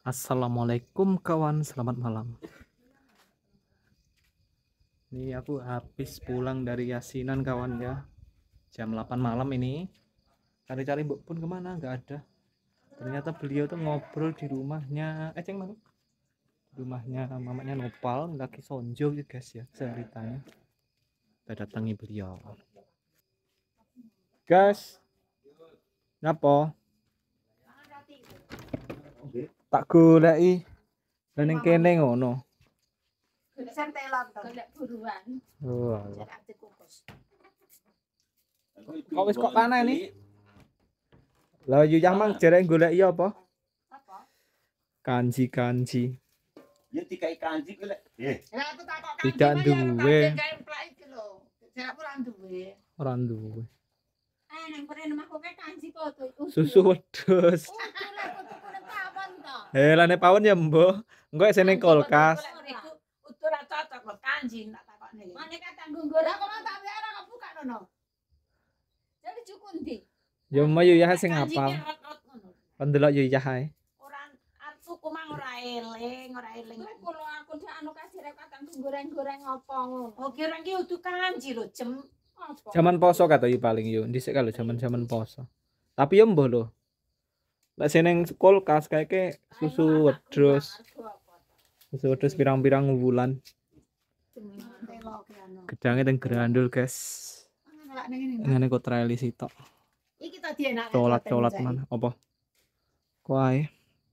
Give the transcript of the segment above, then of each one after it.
Assalamualaikum kawan, selamat malam. Ini aku habis pulang dari yasinan kawan ya. Jam 8 malam ini. Cari-cari Mbok Pun kemana? Nggak ada. Ternyata beliau tuh ngobrol di rumahnya Ceng mana? Rumahnya mamanya Nopal lagi sonjo ya guys ya ceritanya. Kita datangi beliau. Guys, ngapa? Tak goleki. Lah ning kene ngono. Golek buruan. Oh, alah. Jarak dikukus. Kok wis kok panen nih? Lah Yuyah mang jarek golek iya apa? Apa? Kanji. Ya dikai kanji kuwi lek. Lah aku takok Tidak duwe. Kayak plak iki lho. Jarak ora duwe. Ora duwe. Nang kene omahku kae kanji foto. Susu wedhus. Udah lah aku tuku nang pawon to. Lane pawon ya, Mbah. Engko sing kulkas. Udah ra cocok kok kanji tak takokne. Mane kata nggonggor aku mau tak ora kok buka nono. Jadi cukup ndi? Ya mbah Yuyah sing hafal. Kon delok Yuyah ae. Ora tuku mang ora eling. Kulo aku dak anu kasih rek kata goreng-goreng apa ngono. Oh kira iki udu kanji lho, jem. Apa? Zaman poso kata yo paling yo. Dhisik kalau zaman poso. Tapi ya mbah lho. Lek sing ning kulkas kayake susu wedhus. Susu wedhus pirang-pirang wulan. Gedange teng Grandul, guys. Ngene kok trailer sitok. Iki to dienak. Colat mana? Apa? Kok ae.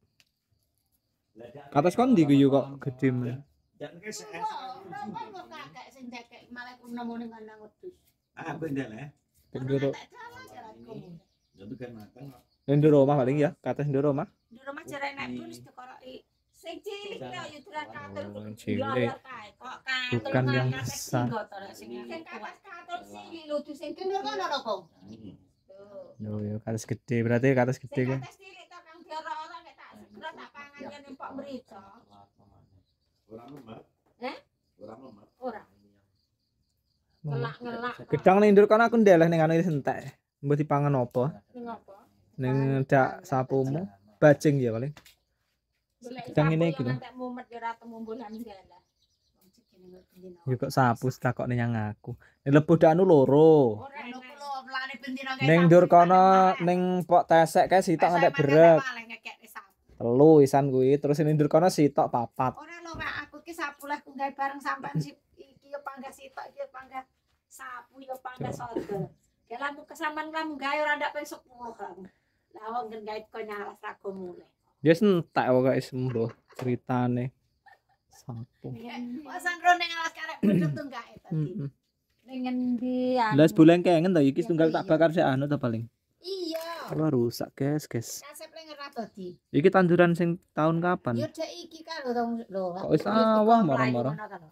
Kates kon ndi guyu kok gedhe men. Jan ke sik. Kakek sing dekek malah nemu ning kandang wedhus. Ah, bendel ya. Ndoro. Ya bukan makan. Ndoro omah paling ya, kates ndoro omah. Di rumah cerai naik pun dikoroki. Sing cilik to ya duran katul. Cilik. Bukan yang besar. Sing katul cilik lho tuh sing kendor kono lho, Kong. Yo kates gede berarti kates gede kan. Kates cilik to kang diora-ora nek tak segera tak pangan yen empok mrica. Ora memat. Ora memat. Ora. Ngelak-ngelak. Gedang ning ndur kono aku ndeleh ning anu entek. Mbok dipangan apa? Ning apa? Ning dak sapumu. Bajing ya paling. Gedang ini gitu. Nek mumet ya ora temu bulan dalah. Ya kok sapu takokne nyang aku. Ning lebuh dak anu loro. Ora lho kulo mlane bendina Ning ndur kono ning pok tesek kae sitok ngantek brek. Telu isan kuwi, terus ning ndur kono sitok papat. Ora lho Pak, aku ki sapu lah ku gawe bareng sampean si iki ya panggah sitok iki ya panggah sapu ya panggah sodo. Ya lamu kesaman kamu gawe ora ndak ping 10 kamu. Lah wong nggen gawe kok nyalas rago mulai. Ya entek kok wis mbah ceritane. Sapu. Pasan ro ning alas karek bodho tunggae tadi. Ning endi Lah sebulan kengen to iki tunggal tak bakar sik anu to paling. Iya. Wah rusak guys. Kasep ning ora tadi. Iki tanduran sing tahun kapan? Ya dek iki kan lho. Kok wis awah marah-marah.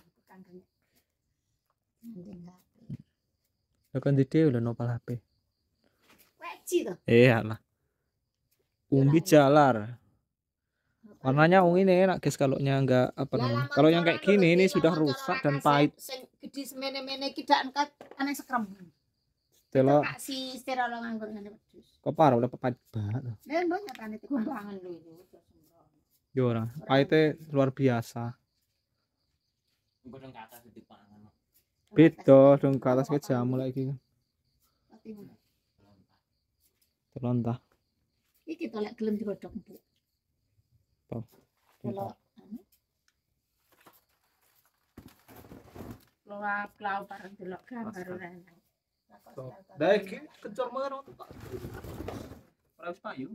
Lah kan dhewe lho nopal HP. Weci to. Alah. Umbi jalar. Warnanya ungu ini enak guys kalau enggak apa namanya. Kalau yang kayak gini ini sudah rusak dan pahit. Sing gedhi semene-mene iki dak aneh sekrem. Setelah Kasih sterol nganggur ngene wedhus. kok parah udah pahit banget. Lah banyak kan itu kumbangan lho itu. Ya ora, pahitnya luar biasa. Bodong ke atas dipangan. Beda dong ke atas ke jamu lagi. Terlontah. Iki to lek gelem digodhog empuk. Kalau Loa plau bareng delok gambar ora enak. Lah iki kencur mengen Pak. Ora wis payu.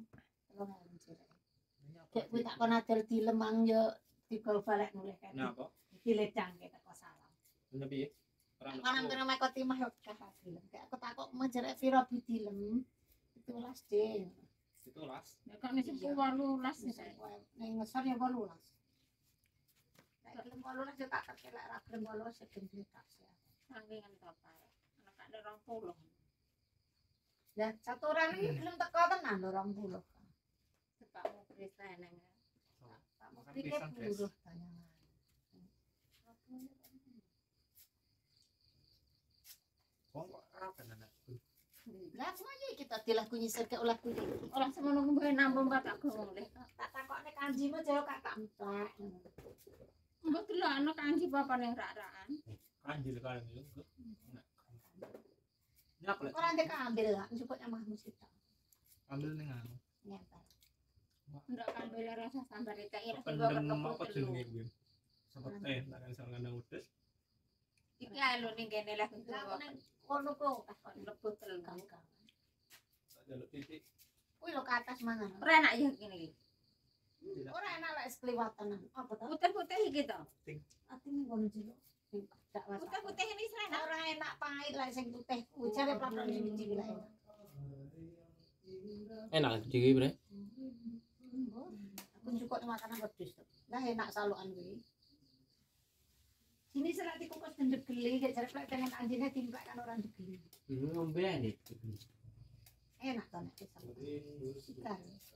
Dek kuwi tak kon adol dilemang yo digol balik mulih kan. Napa? Dilecang ke teko salam. Lha piye? Kanang kene mek timah yo kasil. Kayak aku takok menjerek pira dilem. 12 D. 17. Nek kok nek 18 ning ngesor ya 18. Nek gelem 18 yo tak kelek ra gelem 18 sedeng tak sih. Sangkingan bapak. Anak ada 20. Ya saturan iki belum teko tenan lho 20. Pak mau perisa nang. Pak mau pikir buruh tanyangan. Kok apa anakku? Lah semuanya kita dilakukan nyisir ke ulah kulit. Orang semono ngombe nambung batak ngomong deh. Tak takokne kanji kanji mah jero kata emplak. Mbok delokno kanji papan yang rak-rakan. Anjir kalian itu. Nyak lek Ora ndek ambil lah, cukup mah musik. ambil ning anu. Nempel. Ndak kambil rasa sambar itu ira sing Pendem kok apa jenenge kuwi? Seperti lah kan soal ngandang udes. iki ae lho ning kene lah sing Lah tuwa. ning kono kok Kok lebut telu. kangkang. Tak jaluk titik. Kuwi lho ke atas mangan. Ora enak ya kene iki. Ora enak lek sekliwatan. Apa to? Putih-putih iki to. Ati ning kono jero. Tak wae. Putih-putih ini enak. Ora enak pahit lah sing putih kuwi jare plakon biji lah enak. Enak jadi bre. Aku cukup makanan wedhus to. Lah enak salukan kuwi. Sini selak dikukus dan degeli, kayak jare plek dengan anjingnya timplak kan orang degeli. Ngombe nih. Enak to nek pisang. Sikar.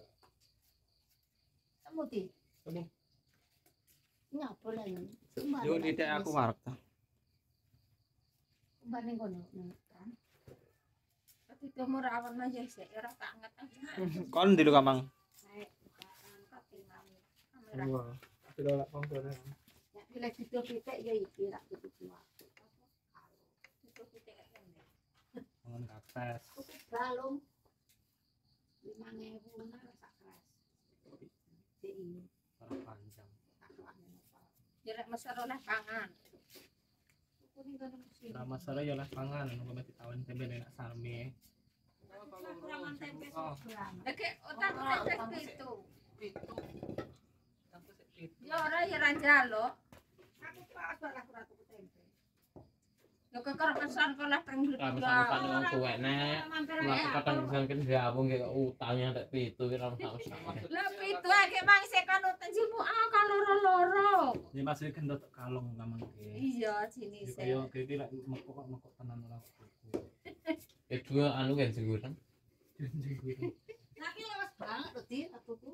Semuti. Kamu. Nyapa lah ini. Yo titik aku warek ta. Kembali ning kono. Kan. Tapi kamu rawan aja sih, ora tak anget. Kon ndi lho Kamang? Saya bukaan ketinggalan kamera. Wah. Tidak lek pangkone. Ya pilih video pitik ya iki rak itu dua. Itu putih kayak gini. Mangan kates. Kuwi balung 5.000 mana sak keras. Di Para panjang. Jerek mesar oleh pangan. kuning kono mesti. Ora masalah ya lah pangan anu kok ditawan tempe enak sarmi. Kurangan tempe Oh. Kurang. Lagi otak tempe itu. Itu. Sampai segitu. Ya ora ya ra njaluk. Aku pas ora kurang tuku tempe. Ya kekar pesan kolah pengen Lah pesan-pesan wong tuwek nek. Mlaku kadang pesan kan gabung kayak utangnya tek pitu kira sak. Lah pitu akeh mangse kan tenjimu kan loro-loro. Ya masih gendot kalong Kamang ki. Iya jenis. Yo iki lek mekok tenan ora. Dua anu kan seguran. Tapi lewas banget lho Di atuku.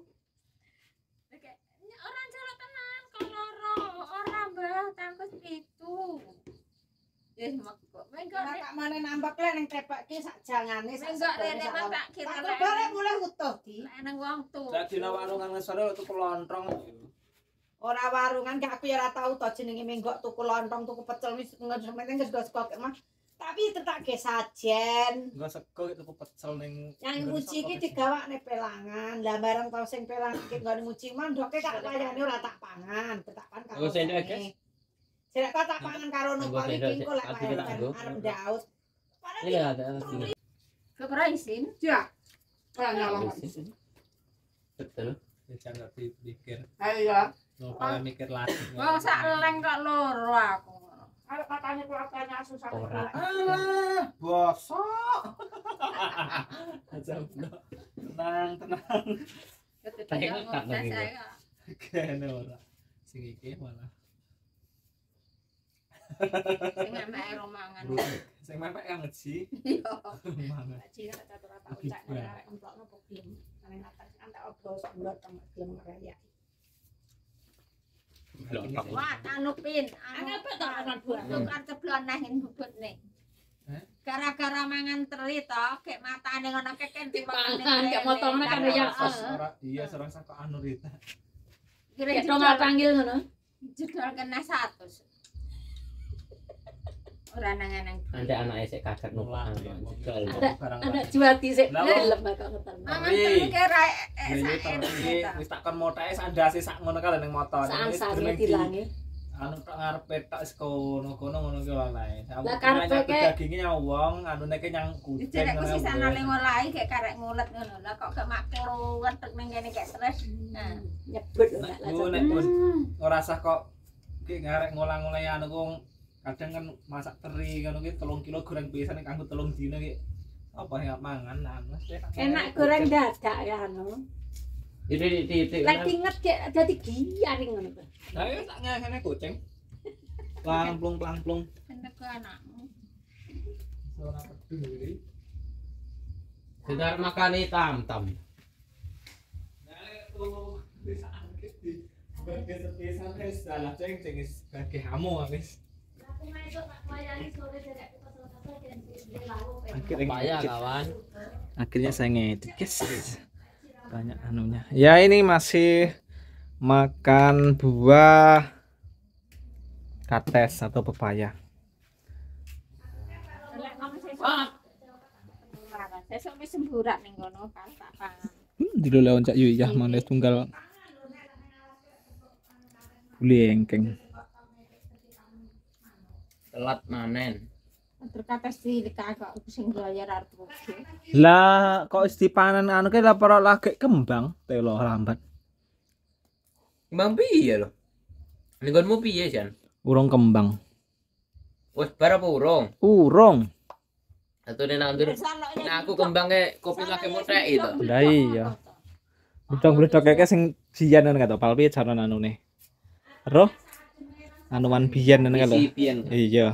Orang jalan tenang keloro orang bah tangkus pitu. Yes mekok. Mengko Ora tak mane nambah le ning tepake sak jangane sak. Enggak, Rene, Mas, tak kira Tak lek. bare mulai utuh Di. nang wong tuh. Sak dina warungan ngesore tuku lontrong. Ora warungan gak aku ya ora tau to jenenge menggok tuku lontong tuku pecel wis penting wis kok mah. Tapi tetake sajen. Enggak sego tuku pecel ning Yang muji iki digawakne pelangan. Lah bareng tau sing pelang iki nggone muji mandoke kak wayane ora tak pangan, tak pangan karo. Oh, sendok, guys. Sira kok tak pangan karo Nggo nopal sendok, iki kok lek aku tak nggo. arep ndaut. Iya ada sini. Keberaisin. Ya. Ora nyolong. Betul. jangan dipikir. Ayo. Mau kalian mikir lagi. Wong sak leng kok loro aku. Arep katanya keluarganya susah. Ora. Alah, bosok. Aja blok. Tenang. Ketika Tak ngomong lagi. saya. Kene ora. Sing iki malah. Sing mek romangan. Sing mepek yang ngeji. Iya. Mangan. Cina kata rata ucak nek arek emplokno problem. Nang atas antak obros blot teng gelem raya. Wah, anu pin, Anu apa to anak buah? tukar ceblon nahin bubutne. Hah? Gara-gara mangan teri to, kek matane ngono keken Dipangan, kek motongnya kan ya. Iya, serasa kok anu Rita. Kira Kek dong panggil ngono. jedol kena 100. Ora nang-nang. Nanti anaknya sik kaget numpak jegol. Ada juati sik Lah, gelem kok ngoten. Mangan teri kira Ini terus wis takon motake sandase sak ngono kae ning motor. Saan-saane dilangi. Anu tok ngarepe tok kono ki lalae. Lah, karepe ke- daginge nyawong, anune ki nyang kucing. Dicerek ku sisane ning ngolahi kek karek ngulet ngono. Lah kok gak makro wetek ning kene kek stres. Nah, Nyebut lho Nek nek ku nek pun ora sah kok ki ngarek ngolang-ngolang anu ku kadang kan masak teri ngono ki 3 kilo goreng pisan nek kanggo 3 dina ki apa ya mangan anu enak goreng dadak ya anu. Jadi titik. Lek inget kek dadi giyaring ngono to. Lah ya tak ngene kucing. Plangplung. kendek ke anakmu. Ora peduli. Sedar makan tam-tam. Sebagai sepisan wis salah ceng wis sebagai hamu wis. Aku mesuk tak wayani sore derek kesel-kesel den lalu. Paya kawan. Akhirnya saya ngedit guys. Banyak anunya. Ya ini masih makan buah kates atau pepaya. Lek ngono sesuk. Wah. Sesuk wis semburak ning kono kan tak pangan. Dulu lawan Cak Yuyah mana tunggal bulengkeng. Telat manen. Terkata sih kagak sing bayar arep rugi. Lah kok istipanen anu ke lapor lagi kembang telo lambat. Bang piye lho? Lingkunganmu piye, Jan? Urung kembang. Wes bar apa urung? Urung. Atune nandur. Nah aku kembang ke kopi lagi motek itu. Lah iya. Bledok-bledok keke sing biyen kan kata pal piye jaran anune. Roh? Anuan biyen kan kalau. Isi pian. Iya.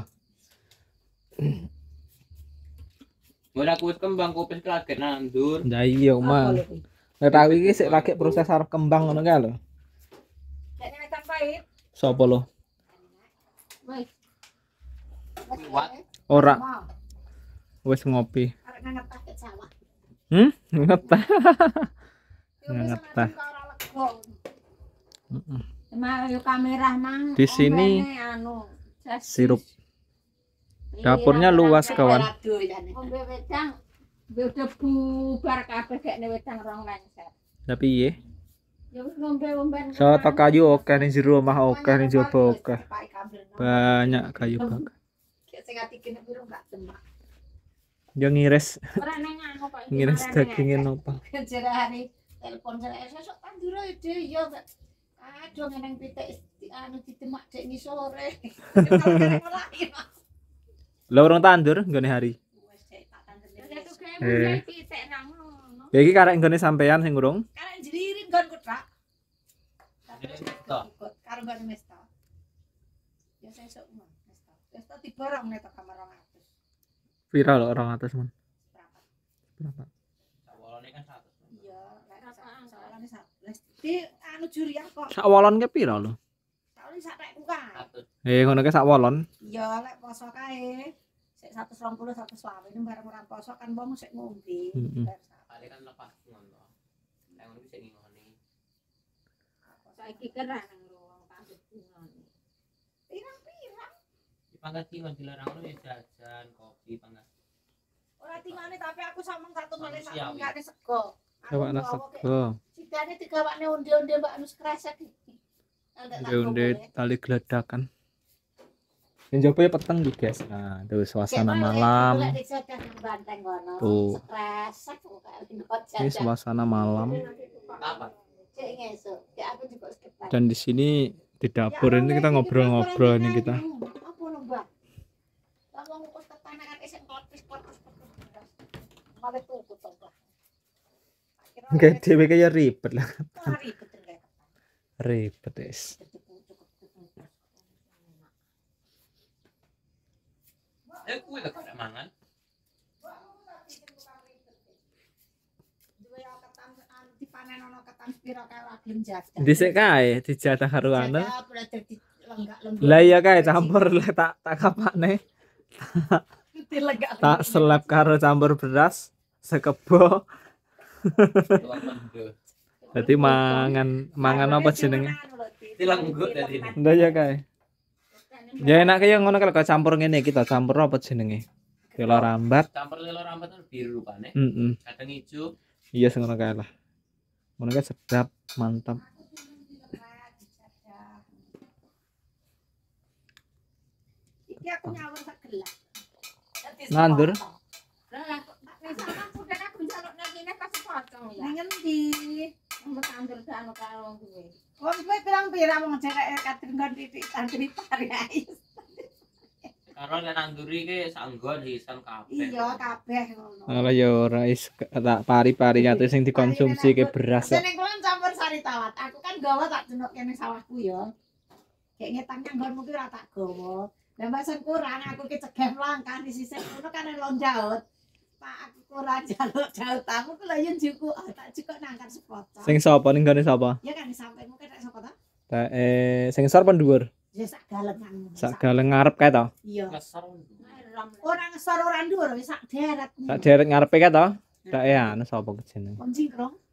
Mun aku wis kembang kopi kaget nandur. Lah iya, Mang. Nek tak iki sik lagi proses arep kembang ngono kae lho. Nek wetan pahit. Sopo lho? Wis Kuat. Ora Mau. wis ngopi. Arek ngetah ke sawah. Ngetah. Yo wis Ngetah. ora lego. Emang yo kamera mang. Di sini ombene anu jas sirup. Dapurnya luas kawan. Aduh ya nek. Ombe wedang udah bubar kabeh gekne wedang rong lengser. Lah piye? Ya wis ngombe-omben. Soto kayu oke ning jero omah oke ning jaba oke. Banyak kayu bakar. Kayak sing ati kene biru gak demak. Yo ngiris Ora nang anu kok iki. ngiris dagingin opo. Jerane telepon saya sesuk tandur ae deh yo. Aduh ngeneng pitik anu ditemak dek ngisore. Lah urung tandur nggone hari. Wes dek tak tandur. Ya tuh gawe pitik nang ngono. Ya iki karek nggone sampean sing urung. Karek jlirin kon kutak. Mesta. Karo nggon mesta. Ya sesuk mah mesta. Mesta diborong nek kamar 200. Viral 200 men. Berapa? Berapa? Awalane kan 100. Iya, lek soalane di anu jurian kok. Sak wolon ke pira lho? Soalnya sak rekku kae. 100. Ngono ke sak wolon. Iya, lek poso kae. Sik 120 120 ini bareng ora poso kan wong sik ngombe. Heeh. Kali kan lepas ngono. Nek ngono bisa ngingoni. Saiki kerah nang ruang pangsit ngene. Pirang-pirang. Dipangkat ki dilarang lu ya jajan, kopi, pangkat. Ora timane tapi aku sameng satu mele sak Manusiawi. mengkane sego. Coba nak sego. Sidane digawakne onde-onde Mbak Anu kresek iki. Onde tali geledakan. Yang jawab ya peteng nih guys. Nah, tuh suasana malam. Tuh. Ini suasana malam. Apa? Dan di sini di dapur ini kita ngobrol-ngobrol ini kita. Apa lho, Mbak? Lah wong kok ketanakan isih klotis-klotis. Malah tuku to, Mbak. Enggak dhewe kaya ribet lah. Ribet rek. Ribet wis. Kuwi kok ada mangan. Duwe ketan dipanen ana ketan pira kae ora gelem jajan. Dhisik kae dijatah karo anu. Jadah belajar di lenggak-lenggok. Lah iya kae campur lek tak kapakne. Dilenggak. Tak selap karo campur beras sekebo. Tuang mendo. Dadi mangan apa jenenge? Dilenggut dadi. Ndak ya kae. Ya enak kaya ngono kalau campur ngene kita campur apa jenenge? Lelo rambat. Campur lelo rambat kan biru rupane. Heeh. Kadang ijo. Iya ngono kae lah. Ngono kae sedap, mantap. Iki aku nyawur sak gelas. Nandur. Lah kok aku kan aku njaluk nang kene pas potong ya. Ning endi? Mbok tandur anu karo kuwi. Wong kowe pirang-pirang wong cerek katring kon titik santri paris. Karo nek nanduri ki sanggon hisan kabeh. Iya kabeh ngono. Ala ya ora is tak pari-pari nyatu sing dikonsumsi ke beras. Seneng kula campur sari tawat. Aku kan gawa tak jenok kene sawahku ya. Kayak ngetang nggonmu ki ora tak gawa. Lah mbasen kurang aku ki cegah mlangkah di sisih ngono kan lonjaut. Pak aku kurang jaluk jaut tamu ku lha yen juku tak cukuk nangkar sepotong. Sing sapa ning gone sapa? Ya kan disampaimu ketek sapa ta? Tak sing sor apa dhuwur? Ya sak galengan. Sak galeng ngarep kae to. Iya. Ngesor. Ora ngesor ora ndur wis sak deret. Sak deret ngarepe kae to. Tak anu sapa jenenge? Wong jingkrong.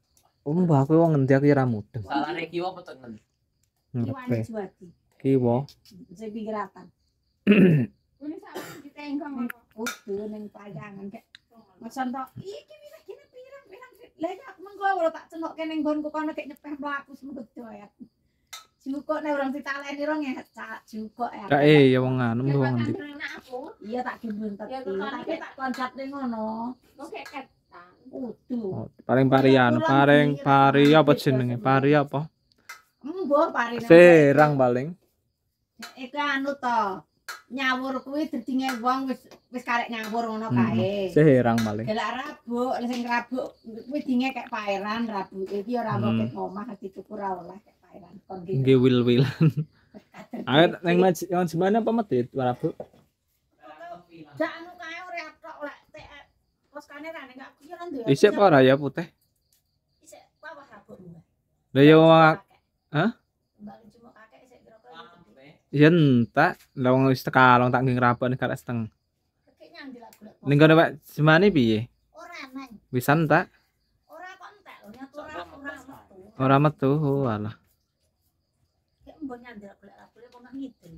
mbah aku wong ngendi aku ya ra mudeng. Salahnya kiwa apa tuh ngen? Iwane Ngarepe. Juwadi. Kiwa. Sing pinggiratan. Ini sama ditenggong apa? Udah ning pajangan kek. Masan tok iki wis kene pirang-pirang. Lah aku mengko ora tak cenokke ning nggonku kono kek nyepeh mlaku semedho ya. Jukuk nek urang ditaleni rong ya, cak jukuk ya. Kae ya wong anu mbah wong ngendi. Anak aku, Iya tak gimbuntet. Ya, tukang Tapi tak koncat ning ngono. kok kayak ketan. Uduh. Oh, paling pari anu, pari apa jenenge? Pari apa? Mbah parine. Serang paling. Iku anu to. Nyawur kuwi dedinge wong wis karek nyawur ngono kae. Serang paling. Gelak rabuk, sing rabuk kuwi dinge kek paeran rabuk iki ora mbok kek omah dituku ora oleh kek paeran. Kon ki. Nggih wil-wilan. Ayo ning mana apa medit Rabu? Jak anu kae ora tok oleh poskane ra ning aku yo nduwe. Isih apa ora ya putih? Isih bawah rabuk. Lah ya wong Hah? Mbak cuma kakek isih kira-kira. ya entak. Lah wong wis tekalong tak nggih ngrabak nek karek seteng. Kakek nyang dilak-golek. Ning kono Pak Jemane piye? Ora nang. Wisan tak? Ora kok entek lho nyatu ora metu. Ora metu. Oh alah. Ya mbok nyang dilak-golek rabuk kok nang ngidul.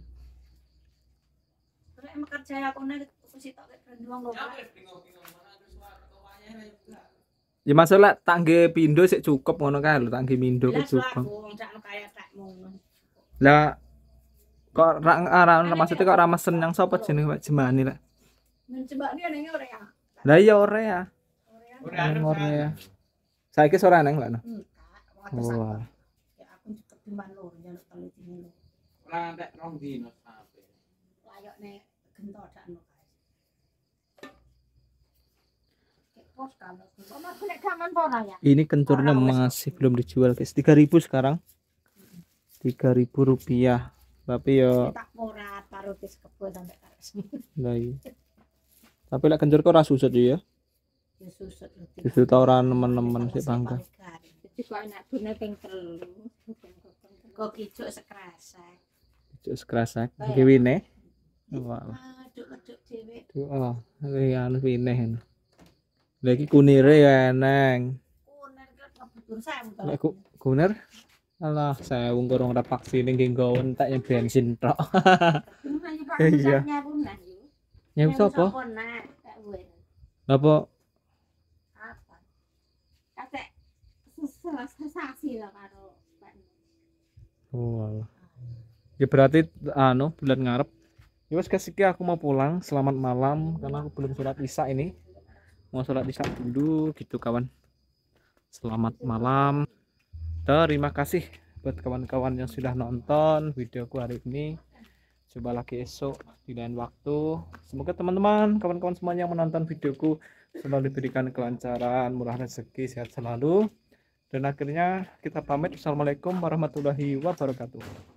Ora emak kerja aku nek tuku sitok kek rendang lho. Ya masalah tak nggih pindho sik cukup ngono kae lho, tak nggih pindho Lah kok aku cukup. cak kaya tak ngono. Lah kok ora maksudnya kok ora mesen yang sapa jenenge Pak Jemane lek. Mencoba dia ning ora ya. Lah ya ora ya. Ora. Ora ya. Saiki ora neng lek. Enggak, Wah. ya aku cepet timbang lho njaluk telu dino lho. Ora entek rong dino sampe. Layokne gento dak anu kae. Kek pos kalau Oma golek gaman apa ora ya? Ini kencurnya masih belum dijual guys. 3.000 sekarang. 3.000 rupiah. Tapi ya tak morat karo tis kebo sampe kares. lah iya. Tapi lek kencur kok ora susut ya. Ya susut lho. Susut ta ora nemen-nemen sik bangga. Jadi kok enak dune ping 3. Kok ijuk sekresek. Cuk sekrasak. Iki wine. Wah. Aduk-aduk dhewe. Tuh oh, iki anu wine. Lah iki kunire ya eneng. Kuner kok kebutuhan saya. Lek kuner alah saya wong kurang ora vaksin nggih nggawa entek yang bensin tok. Iya. Nyew sapa? Apa? Apa? Katek sensasi lah karo Pak. Oh. Alah. Ya berarti anu bulan ngarep. Ya wes kasih aku mau pulang. Selamat malam karena aku belum sholat isya ini. Mau sholat isya dulu gitu kawan. Selamat malam. Terima kasih buat kawan-kawan yang sudah nonton videoku hari ini. Coba lagi esok di lain waktu. Semoga teman-teman, kawan-kawan semuanya yang menonton videoku selalu diberikan kelancaran, murah rezeki, sehat selalu. Dan akhirnya kita pamit. Assalamualaikum warahmatullahi wabarakatuh.